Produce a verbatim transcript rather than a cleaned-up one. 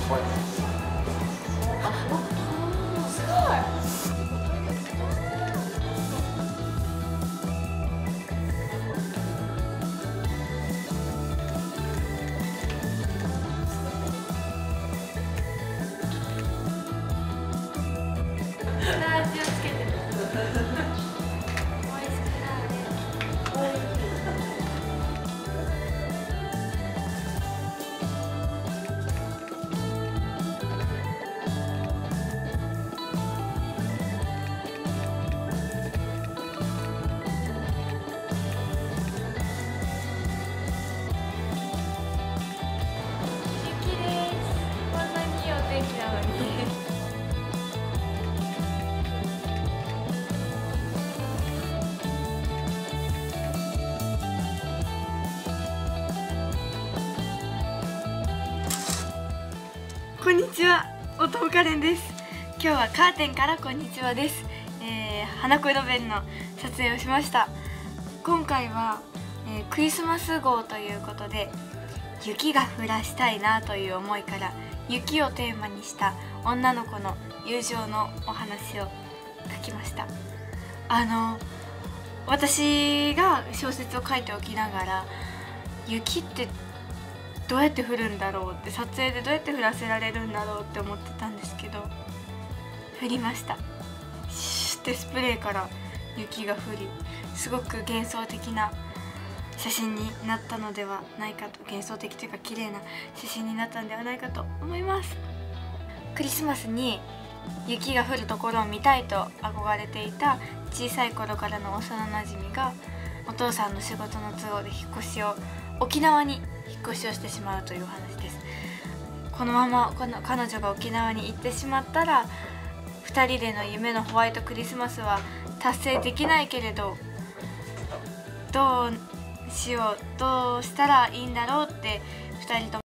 気をつけて。雪です。こんなにいいお天気なのに。こんにちは、おともかれんです。今日はカーテンからこんにちはです。えー、花子色弁の撮影をしました。今回は、えー、クリスマス号ということで雪が降らしたいなという思いから雪をテーマにした女の子の友情のお話を書きました。あの私が小説を書いておきながら雪ってどうやって降るんだろうって、撮影でどうやって降らせられるんだろうって思ってたんですけど、降りました。シュッてスプレーから雪が降り、すごく幻想的な写真になったのではないかと、幻想的というか綺麗な写真になったのではないかと思います。クリスマスに雪が降るところを見たいと憧れていた小さい頃からの幼なじみが、お父さんの仕事の都合で引っ越しを沖縄に引っ越しをしてしまうというお話です。このままこの彼女が沖縄に行ってしまったら、ふたりでの夢のホワイトクリスマスは達成できないけれど、どうしようどうしたらいいんだろうってふたりとも